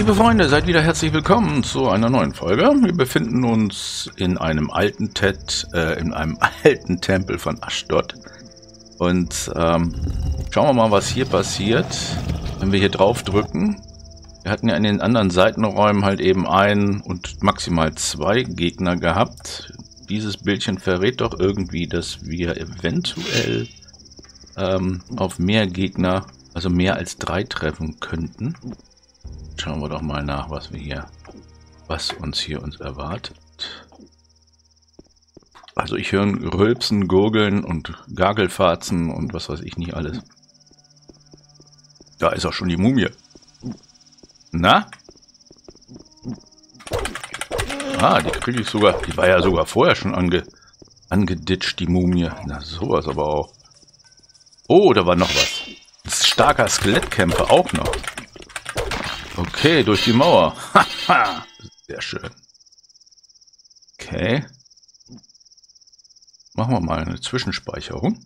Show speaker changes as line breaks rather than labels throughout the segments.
liebe Freunde, seid wieder herzlich willkommen zu einer neuen Folge. Wir befinden uns in einem alten Tempel von Ashdod. Und schauen wir mal, was hier passiert, wenn wir hier drauf drücken. Wir hatten ja in den anderen Seitenräumen halt eben einen und maximal zwei Gegner gehabt. Dieses Bildchen verrät doch irgendwie, dass wir eventuell auf mehr Gegner, also mehr als 3 treffen könnten. Schauen wir doch mal nach, was uns hier erwartet. Also ich höre Rülpsen, Gurgeln und Gagelfarzen und was weiß ich nicht alles. Da ist auch schon die Mumie. Na? Ah, die kriege ich sogar. Die war ja sogar vorher schon angeditscht, die Mumie. Na, sowas aber auch. Oh, da war noch was. Ein starker Skelettkämpfer auch noch. Okay, durch die Mauer. Haha, sehr schön. Okay. Machen wir mal eine Zwischenspeicherung.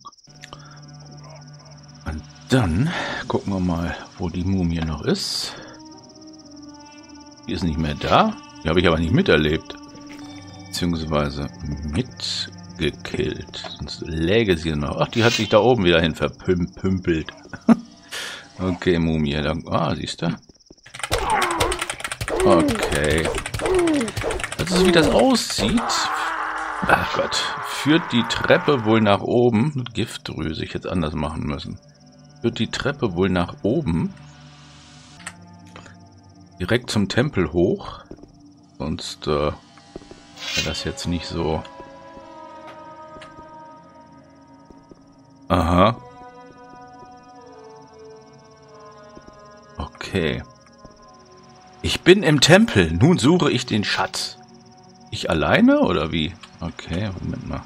Und dann gucken wir mal, wo die Mumie noch ist. Die ist nicht mehr da. Die habe ich aber nicht miterlebt. Beziehungsweise mitgekillt. Sonst läge sie noch. Ach, die hat sich da oben wieder hin verpümpelt. Okay, Mumie. Ah, siehst du? Okay. Also wie das aussieht. Ach Gott. Führt die Treppe wohl nach oben. Giftdrüse, ich jetzt anders machen müssen. Führt die Treppe wohl nach oben. Direkt zum Tempel hoch. Sonst wäre das jetzt nicht so. Aha. Okay. Ich bin im Tempel. Nun suche ich den Schatz. Ich alleine oder wie? Okay, Moment mal.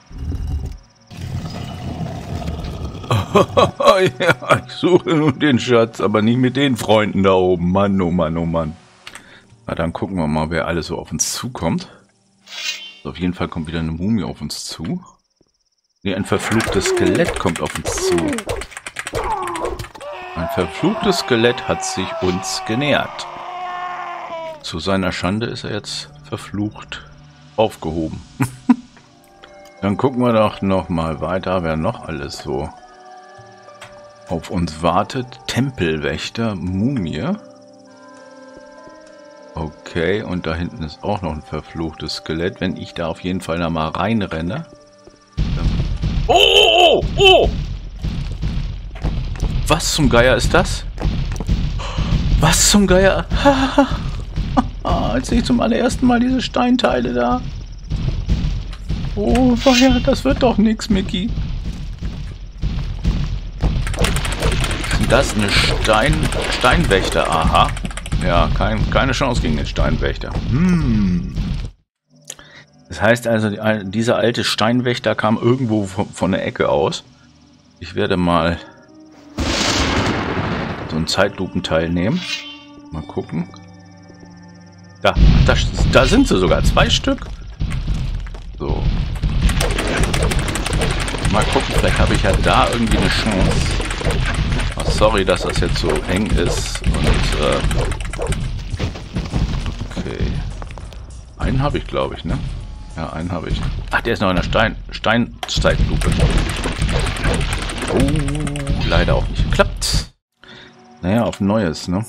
Ja, ich suche nun den Schatz, aber nicht mit den Freunden da oben. Mann, oh Mann, oh Mann. Na, dann gucken wir mal, wer alles so auf uns zukommt. Also auf jeden Fall kommt wieder eine Mumie auf uns zu. Nee, ein verfluchtes Skelett kommt auf uns zu. Ein verfluchtes Skelett hat sich uns genähert. Zu seiner Schande ist er jetzt verflucht aufgehoben. Dann gucken wir doch noch mal weiter, wer noch alles so auf uns wartet. Tempelwächter, Mumie. Okay, und da hinten ist auch noch ein verfluchtes Skelett. Wenn ich da auf jeden Fall da mal reinrenne. Oh, oh, oh! Was zum Geier ist das? Was zum Geier? Als ich zum allerersten Mal diese Steinteile da. Oh, ja, das wird doch nix, Mickey. Das ist eine Steinwächter, aha. Ja, keine Chance gegen den Steinwächter. Das heißt also, dieser alte Steinwächter kam irgendwo von der Ecke aus. Ich werde mal so ein Zeitlupenteil nehmen. Mal gucken. Da sind sie sogar, 2 Stück. So. Mal gucken, vielleicht habe ich ja da irgendwie eine Chance. Oh, sorry, dass das jetzt so eng ist. Und, okay. Einen habe ich, glaube ich, ne? Ja, einen habe ich. Ach, der ist noch in der Steinzeitlupe. Oh, leider auch nicht geklappt. Naja, auf Neues, ne?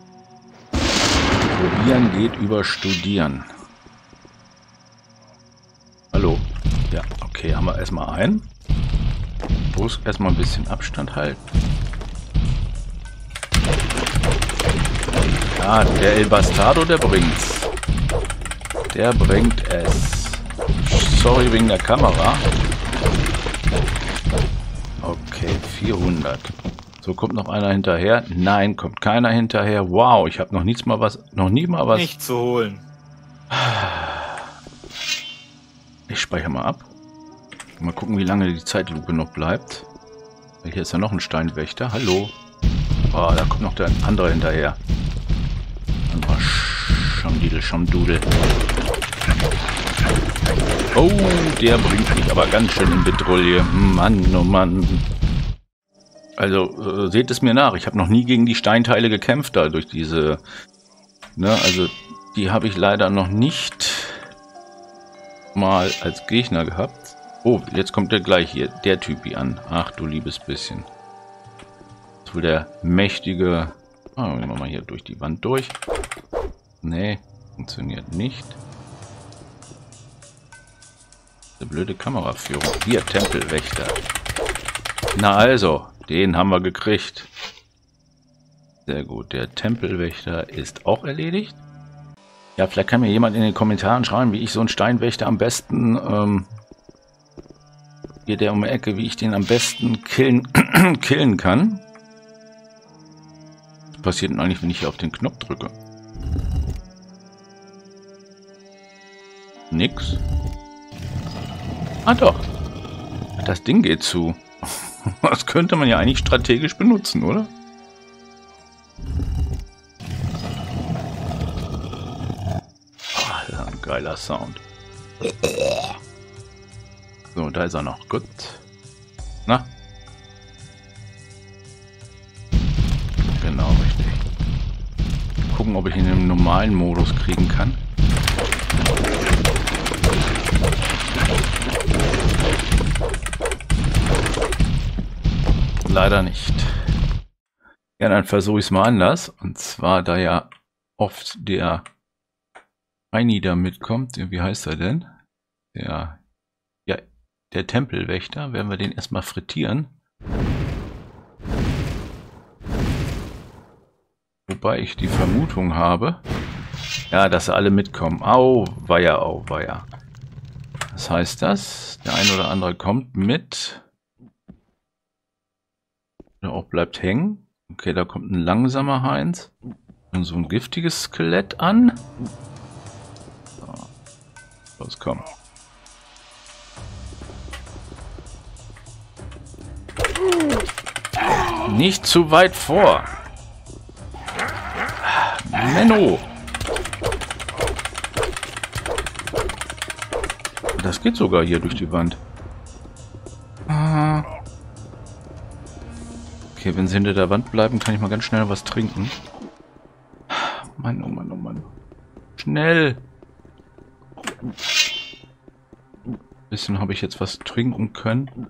Probieren geht über Studieren. Hallo. Ja, okay, haben wir erstmal einen. Muss erstmal ein bisschen Abstand halten. Ja, der El Bastardo, der bringt's. Der bringt es. Sorry wegen der Kamera. Okay, 400. So, kommt noch einer hinterher? Nein, kommt keiner hinterher. Wow, ich habe noch nie mal was.
Nicht zu holen.
Ich speichere mal ab. Mal gucken, wie lange die Zeitlupe noch bleibt. Hier ist ja noch ein Steinwächter. Hallo. Oh, da kommt noch der andere hinterher. Schamdidel, Schamdudel. Oh, der bringt mich aber ganz schön in Bedrulle. Mann, oh Mann. Also, seht es mir nach. Ich habe noch nie gegen die Steinteile gekämpft, da durch diese Ne, also die habe ich leider noch nicht mal als Gegner gehabt. Oh, jetzt kommt der gleich hier, der Typi an. Ach du liebes bisschen. Das ist wohl der mächtige... Ah, gehen wir mal hier durch die Wand durch. Nee, funktioniert nicht. Eine blöde Kameraführung. Hier, Tempelwächter. Na also, den haben wir gekriegt. Sehr gut, der Tempelwächter ist auch erledigt. Ja, vielleicht kann mir jemand in den Kommentaren schreiben, wie ich so einen Steinwächter am besten, hier der um die Ecke, wie ich den am besten killen kann. Was passiert denn eigentlich, wenn ich hier auf den Knopf drücke? Nix. Ah doch. Das Ding geht zu. Das könnte man ja eigentlich strategisch benutzen, oder? Oh, das ist ein geiler Sound. So, da ist er noch. Gut. Na? Genau, richtig. Gucken, ob ich ihn im normalen Modus kriegen kann. Leider nicht. Ja, dann versuche ich es mal anders. Und zwar, da ja oft der Heini da mitkommt. Wie heißt er denn? Der Tempelwächter. Werden wir den erstmal frittieren. Wobei ich die Vermutung habe, ja, dass sie alle mitkommen. Au, weia. Was heißt das? Der ein oder andere kommt mit. Oder auch bleibt hängen. Okay, da kommt ein langsamer Heinz. Und so ein giftiges Skelett an. So. Los, komm. Nicht zu weit vor. Menno. Das geht sogar hier durch die Wand. Okay, wenn sie hinter der Wand bleiben, kann ich mal ganz schnell was trinken. Mann, oh Mann, oh Mann. Schnell! Bisschen habe ich jetzt was trinken können.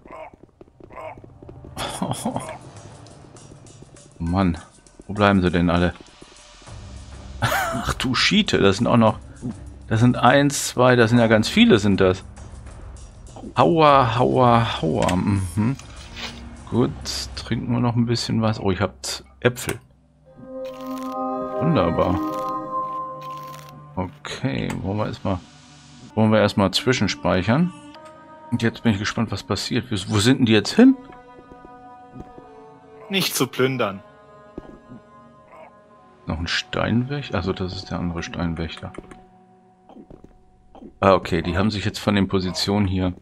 Oh Mann, wo bleiben sie denn alle? Ach du Schiete, das sind auch noch... Das sind 1, 2, das sind ja ganz viele, sind das. Aua. Mhm. Gut, trinken wir noch ein bisschen was. Oh, ich hab Äpfel. Wunderbar. Okay, wollen wir erstmal zwischenspeichern. Und jetzt bin ich gespannt, was passiert. Wo sind denn die jetzt hin?
Nicht zu plündern.
Noch ein Steinwächter? Also das ist der andere Steinwächter. Ah, okay, die haben sich jetzt von den Positionen hier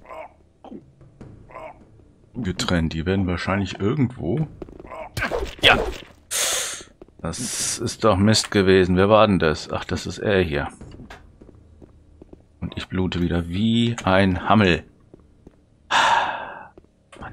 getrennt. Die werden wahrscheinlich irgendwo... Ja! Das ist doch Mist gewesen. Wer war denn das? Ach, das ist er hier. Und ich blute wieder wie ein Hammel. Mann.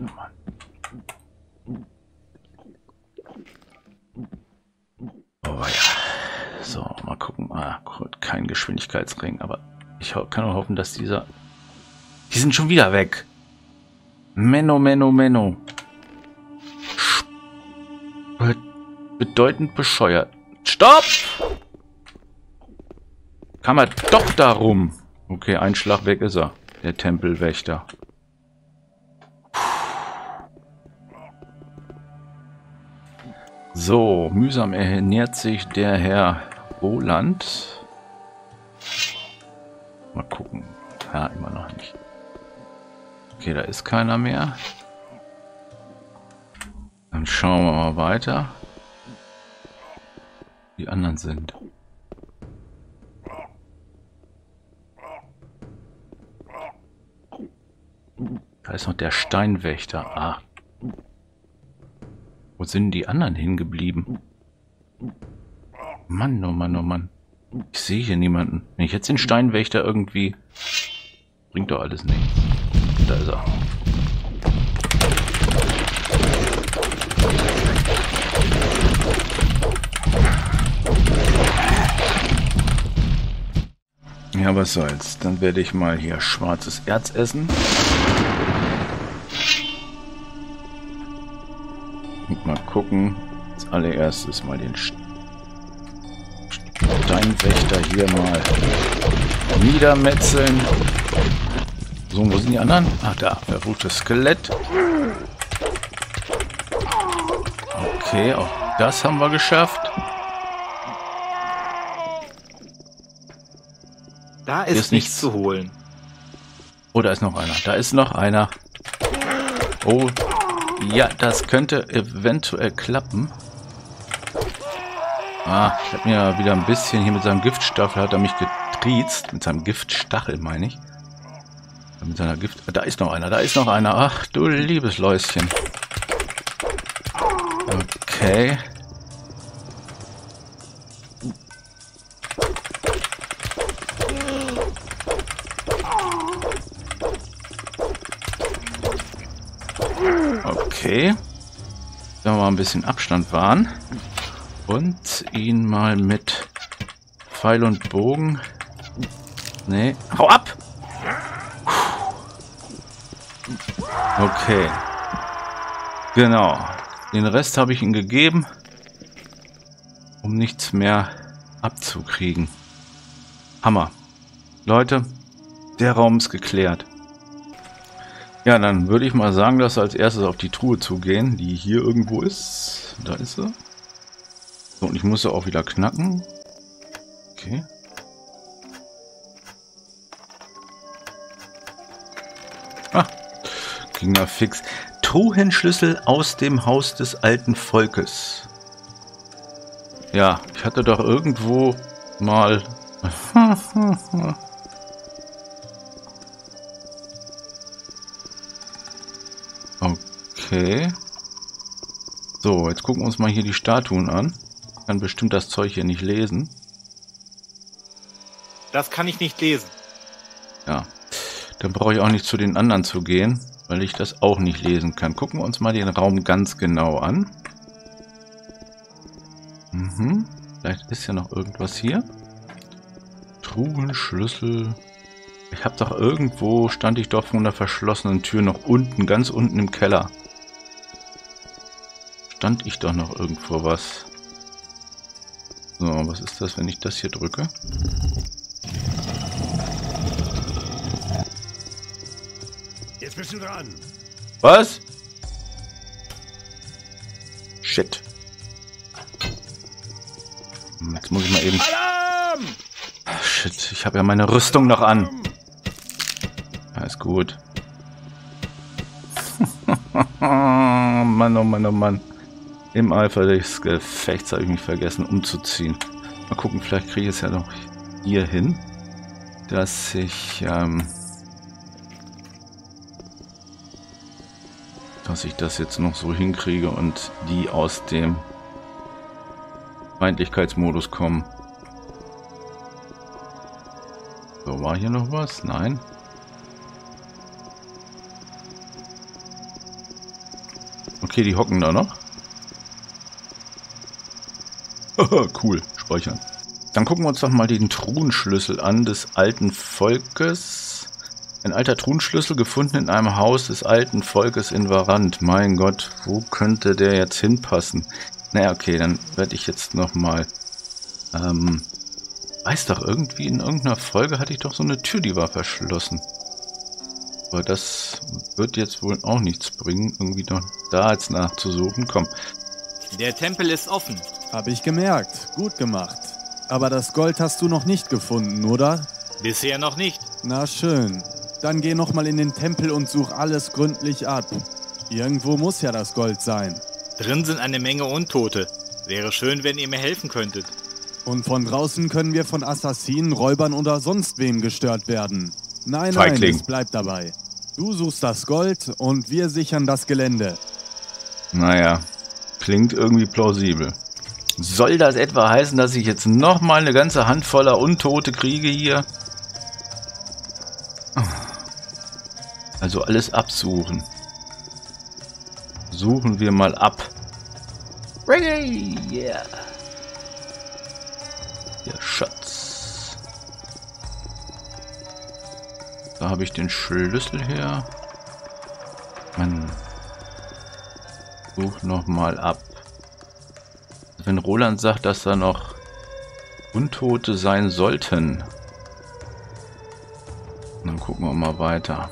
Oh ja. So, mal gucken. Ah, gut, kein Geschwindigkeitsring, aber ich kann nur hoffen, dass Die sind schon wieder weg. Menno. Bedeutend bescheuert. Stopp! Kann man doch darum. Okay, ein Schlag weg ist er. Der Tempelwächter. So, mühsam ernährt sich der Herr Roland. Mal gucken. Ja, immer noch nicht. Okay, da ist keiner mehr. Dann schauen wir mal weiter. Die anderen sind. Da ist noch der Steinwächter. Ah. Wo sind die anderen hingeblieben? Mann, oh Mann. Ich sehe hier niemanden. Wenn ich jetzt den Steinwächter irgendwie... Bringt doch alles nichts. Da ist er. Ja, was soll's. Dann werde ich mal hier schwarzes Erz essen. Und mal gucken. Als allererstes mal den Steinwächter hier mal niedermetzeln. So, wo sind die anderen? Ach, da. Verruchtes Skelett. Okay, auch das haben wir geschafft.
Da ist nichts zu holen.
Oh, da ist noch einer. Da ist noch einer. Oh, ja, das könnte eventuell klappen. Ah, ich habe mir wieder ein bisschen hier mit seinem Giftstachel, hat er mich getriezt. Mit seinem Giftstachel, meine ich. Mit seiner Gift... Da ist noch einer, da ist noch einer. Ach, du liebes Läuschen. Okay. Okay. Wenn wir mal ein bisschen Abstand wahren. Und ihn mal mit Pfeil und Bogen... Nee. Hau ab! Okay. Genau. Den Rest habe ich ihm gegeben, um nichts mehr abzukriegen. Hammer. Leute, der Raum ist geklärt. Ja, dann würde ich mal sagen, dass wir als erstes auf die Truhe zugehen, die hier irgendwo ist. Da ist sie. So, und ich muss sie auch wieder knacken. Okay. Ah, ging ja fix. Truhenschlüssel aus dem Haus des alten Volkes. Ja, ich hatte doch irgendwo mal... Okay. So, jetzt gucken wir uns mal hier die Statuen an. Ich kann bestimmt das Zeug hier nicht lesen.
Das kann ich nicht lesen.
Ja, dann brauche ich auch nicht zu den anderen zu gehen, weil ich das auch nicht lesen kann. Gucken wir uns mal den Raum ganz genau an. Vielleicht ist ja noch irgendwas hier. Truhenschlüssel. Ich habe doch irgendwo, stand ich doch vor einer verschlossenen Tür noch unten, ganz unten im Keller. Stand ich doch noch irgendwo was. So, was ist das, wenn ich das hier drücke?
Jetzt bist du dran.
Was? Shit. Jetzt muss ich mal eben...
Alarm!
Shit, ich habe ja meine Rüstung noch an. Alles gut. Mann, oh Mann, oh Mann. Im Eifer des Gefechts habe ich mich vergessen umzuziehen. Mal gucken, vielleicht kriege ich es ja noch hier hin, dass ich das jetzt noch so hinkriege und die aus dem Feindlichkeitsmodus kommen. So, war hier noch was? Nein. Okay, die hocken da noch. Cool, speichern. Dann gucken wir uns doch mal den Truhenschlüssel an des alten Volkes. Ein alter Truhenschlüssel gefunden in einem Haus des alten Volkes in Varant. Mein Gott, wo könnte der jetzt hinpassen? Naja, okay, dann werde ich jetzt nochmal... weiß doch, irgendwie in irgendeiner Folge hatte ich doch so eine Tür, die war verschlossen. Aber das wird jetzt wohl auch nichts bringen, irgendwie noch da jetzt nachzusuchen. Komm.
Der Tempel ist offen.
Hab ich gemerkt. Gut gemacht. Aber das Gold hast du noch nicht gefunden, oder?
Bisher noch nicht.
Na schön. Dann geh nochmal in den Tempel und such alles gründlich ab. Irgendwo muss ja das Gold sein.
Drin sind eine Menge Untote. Wäre schön, wenn ihr mir helfen könntet.
Und von draußen können wir von Assassinen, Räubern oder sonst wem gestört werden. Nein,
Feigling.
es bleibt dabei. Du suchst das Gold und wir sichern das Gelände.
Naja, klingt irgendwie plausibel. Soll das etwa heißen, dass ich jetzt nochmal eine ganze Handvoller Untote kriege hier? Also alles absuchen. Suchen wir mal ab. Reggae, yeah. Der Schatz. Da habe ich den Schlüssel her. Man sucht nochmal ab. Wenn Roland sagt, dass da noch Untote sein sollten, dann gucken wir mal weiter.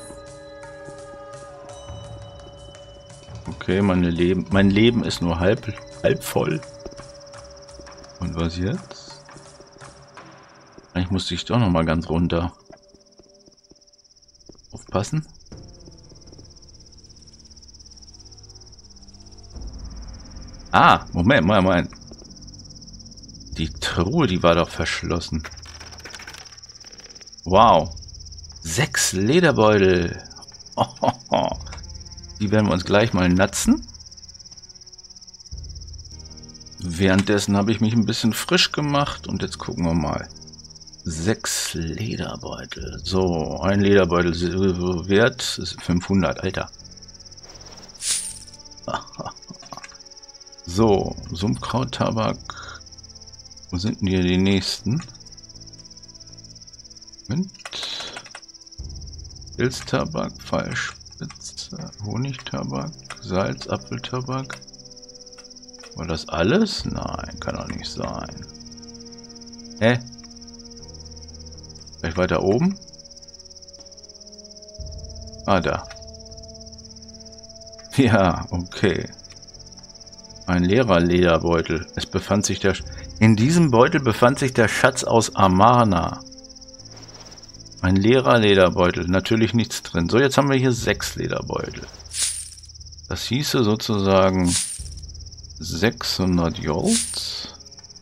Okay, mein Leben ist nur halb voll. Und was jetzt? Eigentlich musste ich doch noch mal ganz runter. Aufpassen. Ah, Moment. Die Truhe, die war doch verschlossen. Wow. 6 Lederbeutel. Die werden wir uns gleich mal natzen. Währenddessen habe ich mich ein bisschen frisch gemacht und jetzt gucken wir mal. 6 Lederbeutel. So, ein Lederbeutel wert ist 500, Alter. So, Sumpfkrauttabak. Wo sind denn hier die nächsten? Moment. Pilztabak, Pfeilspitze, Honigtabak, Salz, Apfeltabak. War das alles? Nein, kann doch nicht sein. Hä? Vielleicht weiter oben? Ah, da. Ja, okay. Ein leerer Lederbeutel. Es befand sich in diesem Beutel befand sich der Schatz aus Amarna. Ein leerer Lederbeutel. Natürlich nichts drin. So, jetzt haben wir hier 6 Lederbeutel. Das hieße sozusagen 600 Gold.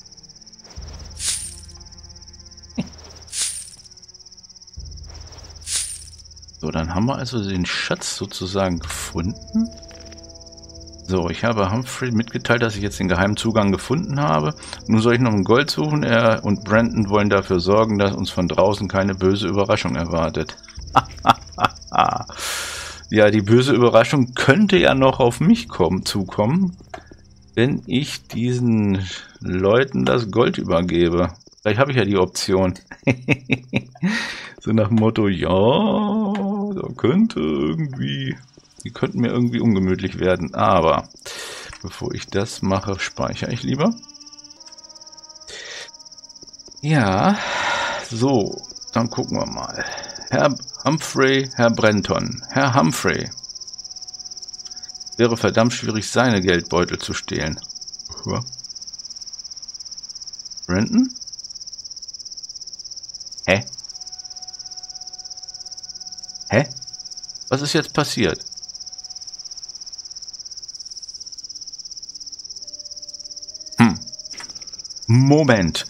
So, dann haben wir also den Schatz sozusagen gefunden. So, ich habe Humphrey mitgeteilt, dass ich jetzt den geheimen Zugang gefunden habe. Nun soll ich noch ein Gold suchen. Er und Brandon wollen dafür sorgen, dass uns von draußen keine böse Überraschung erwartet. Ja, die böse Überraschung könnte ja noch auf mich zukommen, wenn ich diesen Leuten das Gold übergebe. Vielleicht habe ich ja die Option. So nach dem Motto, ja, da könnte irgendwie... Die könnten mir irgendwie ungemütlich werden, aber bevor ich das mache, speichere ich lieber. Ja, so, dann gucken wir mal. Herr Humphrey, Herr Brenton. Herr Humphrey. Wäre verdammt schwierig, seine Geldbeutel zu stehlen. Brenton? Hä? Hä? Was ist jetzt passiert? Moment.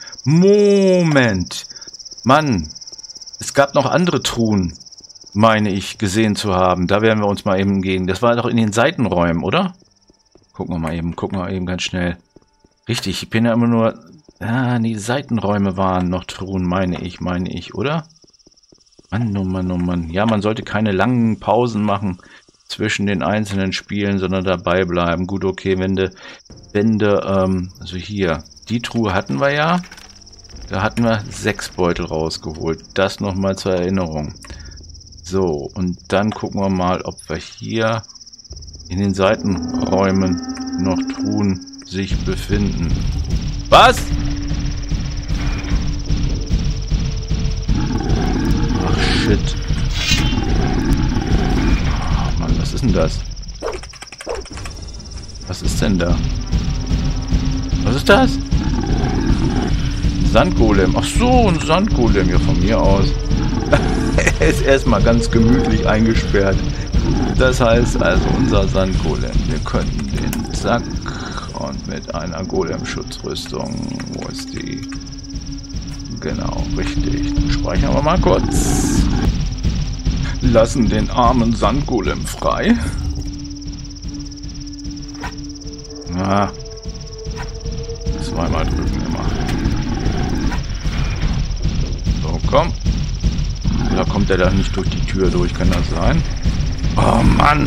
Mann, es gab noch andere Truhen, meine ich, gesehen zu haben. Da werden wir uns mal eben gehen. Das war doch in den Seitenräumen, oder? Gucken wir mal eben ganz schnell. Richtig, ich bin ja immer nur... Ah, die Seitenräume waren noch Truhen, meine ich, oder? Mann, oh Mann. Ja, man sollte keine langen Pausen machen zwischen den einzelnen Spielen, sondern dabei bleiben. Gut, okay, also hier... Die Truhe hatten wir ja. Da hatten wir 6 Beutel rausgeholt. Das nochmal zur Erinnerung. So, und dann gucken wir mal, ob wir hier in den Seitenräumen noch Truhen sich befinden. Was? Ach, shit. Oh, Mann, was ist denn das? Was ist denn da? Was ist das? Sandgolem. Ach so, ein Sandgolem. Ja, von mir aus. Er ist erstmal ganz gemütlich eingesperrt. Das heißt also, unser Sandgolem. Wir könnten den Sack und mit einer Golem-Schutzrüstung. Wo ist die? Genau, richtig. Dann speichern wir mal kurz. Lassen den armen Sandgolem frei. Na. Zweimal drücken immer. So, komm. Oder kommt er da nicht durch die Tür durch? Kann das sein? Oh, Mann.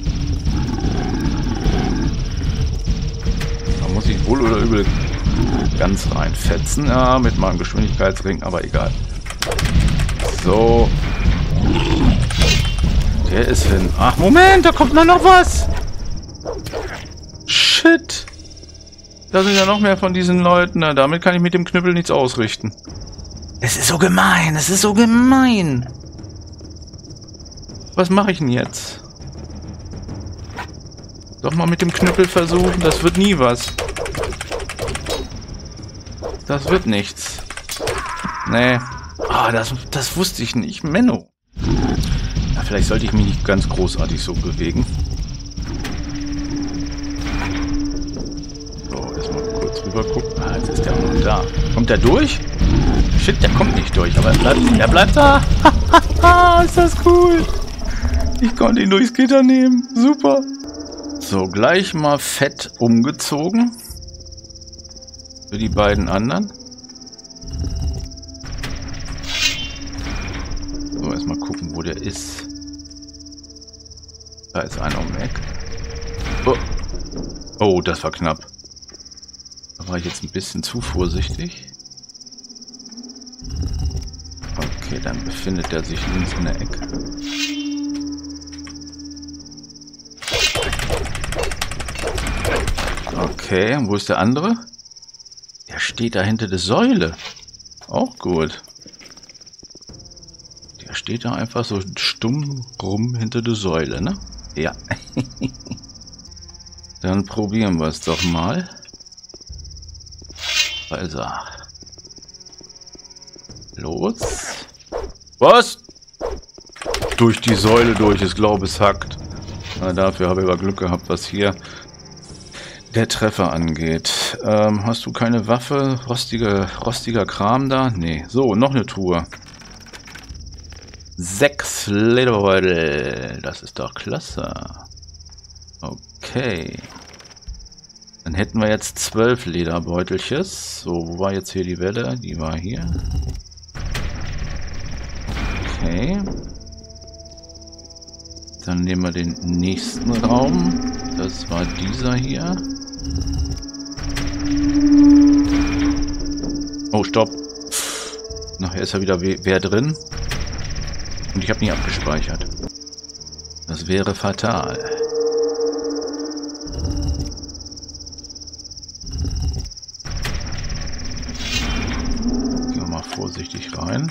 Da muss ich wohl oder übel ganz reinfetzen. Ja, mit meinem Geschwindigkeitsring, aber egal. So. Der ist hin. Ach, Moment, da kommt noch was. Shit. Da sind ja noch mehr von diesen Leuten. Na, damit kann ich mit dem Knüppel nichts ausrichten. Es ist so gemein. Es ist so gemein. Was mache ich denn jetzt? Doch mal mit dem Knüppel versuchen. Das wird nie was. Das wird nichts. Nee. Ah, das wusste ich nicht. Menno. Na, vielleicht sollte ich mich nicht ganz großartig so bewegen. So, erstmal kurz rüber gucken. Ah, jetzt ist der auch noch da. Kommt der durch? Shit, der kommt nicht durch, aber er bleibt da. Ist das cool. Ich konnte ihn durchs Gitter nehmen. Super. So, gleich mal fett umgezogen. Für die beiden anderen. So, erstmal gucken, wo der ist. Da ist einer um die Ecke. Oh. Oh, das war knapp. Da war ich jetzt ein bisschen zu vorsichtig. Okay, dann befindet er sich links in der Ecke. Okay, und wo ist der andere? Der steht da hinter der Säule. Auch gut. Der steht da einfach so stumm rum hinter der Säule, ne? Ja. Dann probieren wir es doch mal. Also. Los. Was? Durch die Säule durch, ich glaube es hackt. Na, dafür habe ich aber Glück gehabt, was hier der Treffer angeht. Hast du keine Waffe? Rostiger Kram da? Nee. So, noch eine Truhe. 6 Lederbeutel. Das ist doch klasse. Okay. Dann hätten wir jetzt 12 Lederbeutelches. So, wo war jetzt hier die Welle? Die war hier. Okay. Dann nehmen wir den nächsten Raum. Das war dieser hier. Oh, stopp. Nachher ist ja wieder wer drin. Und ich habe nie abgespeichert. Das wäre fatal. Gehen wir mal vorsichtig rein.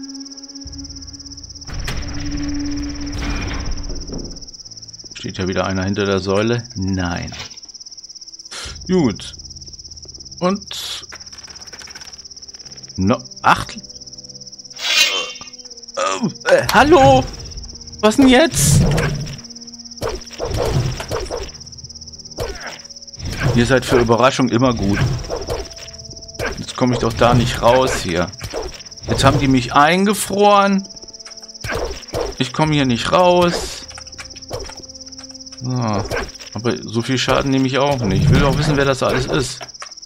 Steht ja wieder einer hinter der Säule? Nein. Gut. Und... No, 8... hallo? Was denn jetzt? Ihr seid für Überraschung immer gut. Jetzt komme ich doch da nicht raus hier. Jetzt haben die mich eingefroren. Ich komme hier nicht raus. So. Aber so viel Schaden nehme ich auch nicht. Ich will auch wissen, wer das alles ist.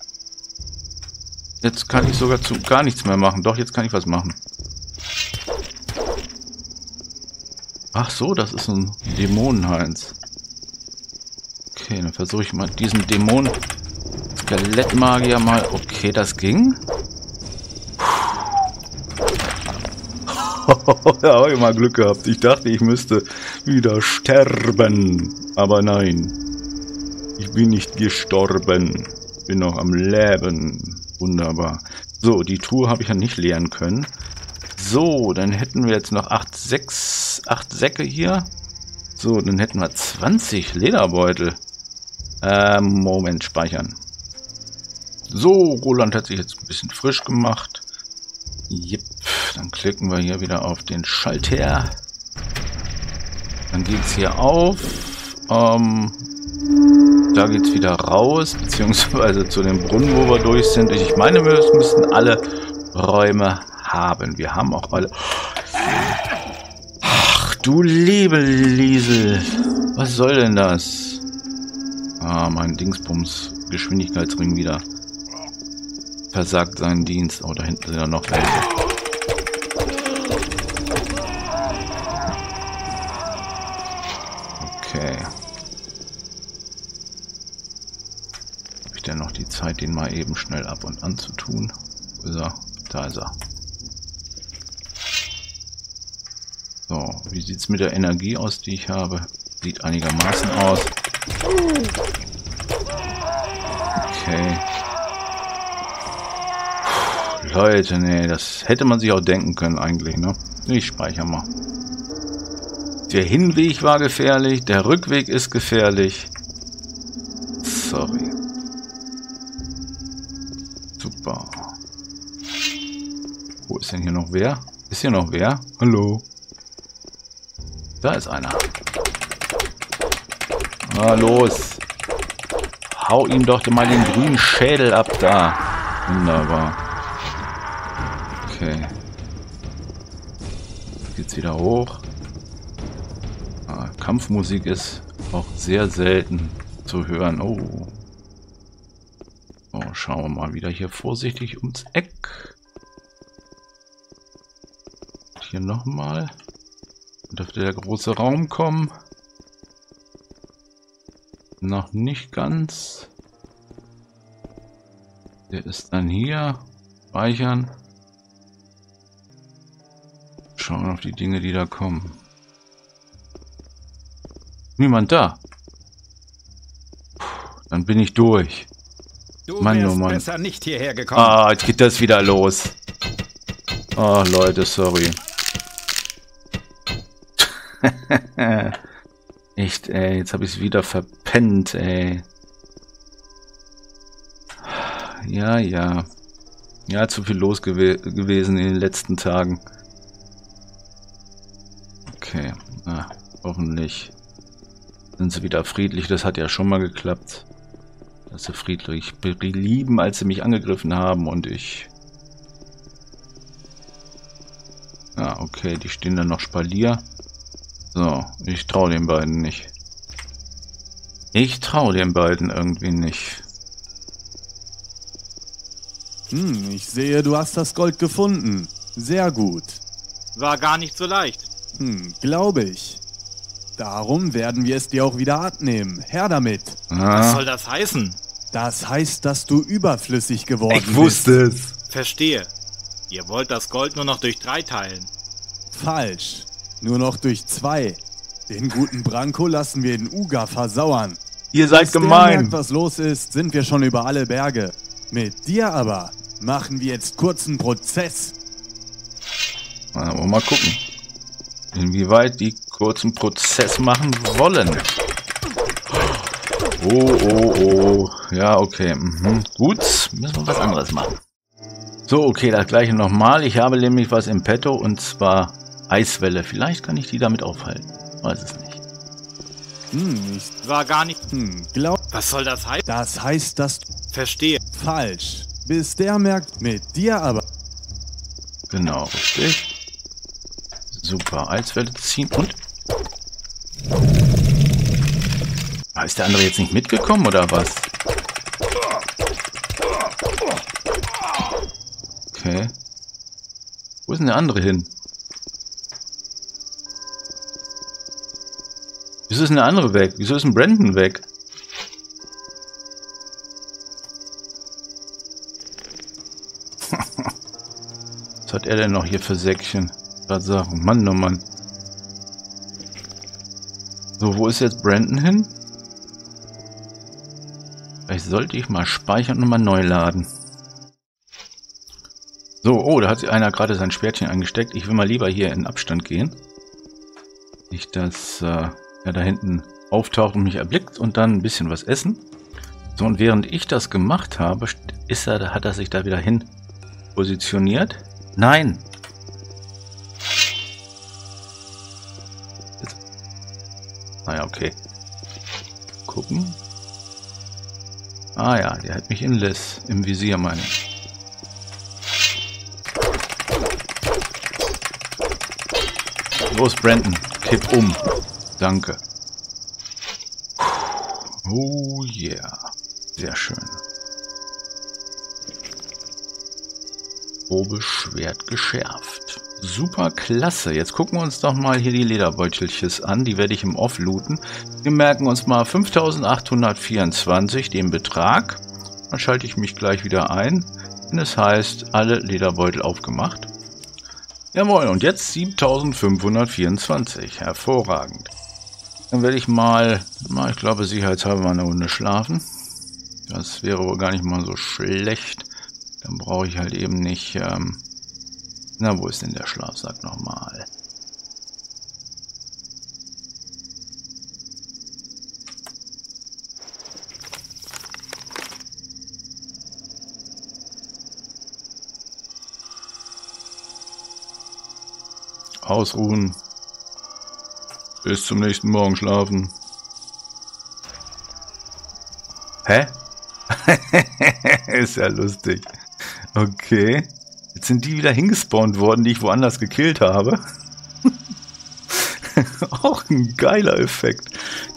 Jetzt kann ich sogar zu gar nichts mehr machen. Doch, jetzt kann ich was machen. Ach so, das ist ein Dämonenheinz. Okay, dann versuche ich mal diesen Skelettmagier mal... Okay, das ging. Da habe ich mal Glück gehabt. Ich dachte, ich müsste wieder sterben. Aber nein. Ich bin nicht gestorben. Bin noch am Leben. Wunderbar. So, die Truhe habe ich ja nicht leeren können. So, dann hätten wir jetzt noch 8 Säcke hier. So, dann hätten wir 20 Lederbeutel. Moment, speichern. So, Roland hat sich jetzt ein bisschen frisch gemacht. Jep, dann klicken wir hier wieder auf den Schalter. Dann geht es hier auf. Da geht es wieder raus, beziehungsweise zu dem Brunnen, wo wir durch sind. Ich meine, wir müssten alle Räume haben. Wir haben auch alle... Ach, du liebe Liesel. Was soll denn das? Ah, mein Dingsbums Geschwindigkeitsring wieder. Versagt seinen Dienst. Oh, da hinten sind ja noch welche. Okay. ich denn noch die Zeit, den mal eben schnell ab und an zu tun? Wo ist er? Da ist er. So, wie sieht es mit der Energie aus, die ich habe? Sieht einigermaßen aus. Okay. Puh, Leute, nee, das hätte man sich auch denken können eigentlich, ne? Ich speichere mal. Der Hinweg war gefährlich, der Rückweg ist gefährlich. Sorry. Super. Wo ist denn hier noch wer? Ist hier noch wer? Hallo? Da ist einer. Na los. Hau ihm doch mal den grünen Schädel ab da. Wunderbar. Okay. Geht's wieder hoch. Kampfmusik ist auch sehr selten zu hören. Oh. So, schauen wir mal wieder hier vorsichtig ums Eck. Hier nochmal. Dürfte der große Raum kommen. Noch nicht ganz. Der ist dann hier. Speichern. Schauen auf die Dinge, die da kommen. Niemand da. Puh, dann bin ich durch.
Du
Mann,
wärst
oh Mann.
besser nicht hierher gekommen.
Ah, jetzt geht das wieder los. Oh, Leute, sorry. Echt, ey, jetzt habe ich es wieder verpennt, ey. Ja, ja. Ja, zu viel los gewesen in den letzten Tagen. Okay, na, hoffentlich sind sie wieder friedlich. Das hat ja schon mal geklappt. Dass sie friedlich blieben, als sie mich angegriffen haben und ich... Ah, okay, die stehen dann noch Spalier. So, ich traue den beiden nicht. Ich traue den beiden irgendwie nicht.
Ich sehe, du hast das Gold gefunden. Sehr gut.
War gar nicht so leicht.
Glaube ich. Darum werden wir es dir auch wieder abnehmen. Her damit.
Was soll das heißen?
Das heißt, dass du überflüssig geworden bist.
Ich wusste es.
Verstehe. Ihr wollt das Gold nur noch durch 3 teilen.
Falsch. Nur noch durch 2. Den guten Branko lassen wir in Uga versauern.
Ihr seid
Bis der
gemein.
merkt, was los ist, sind wir schon über alle Berge. Mit dir aber machen wir jetzt kurzen Prozess.
Aber mal gucken, inwieweit die kurzen Prozess machen wollen. Oh, oh, oh. Ja, okay. Gut, müssen wir was anderes machen. So, okay, das gleiche nochmal. Ich habe nämlich was im Petto und zwar Eiswelle. Vielleicht kann ich die damit aufhalten. Weiß es nicht.
War gar nicht...
Glaub...
Was soll das heißen?
Das heißt, dass du...
Verstehe.
Falsch. Bis der merkt, mit dir aber...
Genau, richtig. Super, Eiswelle ziehen und... Ist der andere jetzt nicht mitgekommen oder was? Okay. Wo ist denn der andere hin? Wieso ist denn der andere weg? Wieso ist denn Brandon weg? Was hat er denn noch hier für Säckchen? Gerade sagen, Mann, oh Mann. So, wo ist jetzt Brandon hin? Vielleicht sollte ich mal speichern und mal neu laden. So, oh, da hat sich einer gerade sein Schwertchen eingesteckt. Ich will mal lieber hier in Abstand gehen. Nicht, dass er da hinten auftaucht und mich erblickt und dann ein bisschen was essen. So, und während ich das gemacht habe, hat er sich da wieder hin positioniert. Nein! Jetzt. Naja, okay. Gucken. Ah ja, der hat mich im Visier, meine ich. Los, Brandon, kipp um. Danke. Oh yeah. Sehr schön. Probeschwert geschärft. Super klasse. Jetzt gucken wir uns doch mal hier die Lederbeutelches an. Die werde ich im Off looten. Wir merken uns mal 5824 den Betrag. Dann schalte ich mich gleich wieder ein. Wenn es heißt, alle Lederbeutel aufgemacht. Jawohl, und jetzt 7524. Hervorragend. Dann werde ich mal, ich glaube, sicherheitshalber mal eine Runde schlafen. Das wäre wohl gar nicht mal so schlecht. Dann brauche ich halt eben nicht... na, wo ist denn der Schlafsack nochmal? Ausruhen. Bis zum nächsten Morgen schlafen. Hä? Ist ja lustig. Okay. Jetzt sind die wieder hingespawnt worden, die ich woanders gekillt habe. Auch ein geiler Effekt.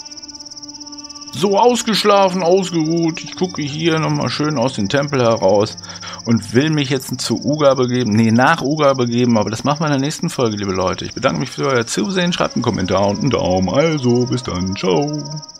So ausgeschlafen, ausgeruht. Ich gucke hier nochmal schön aus dem Tempel heraus und will mich jetzt zu Uga begeben. Nee, nach Uga begeben, aber das machen wir in der nächsten Folge, liebe Leute. Ich bedanke mich für euer Zusehen. Schreibt einen Kommentar und einen Daumen. Also, bis dann. Ciao.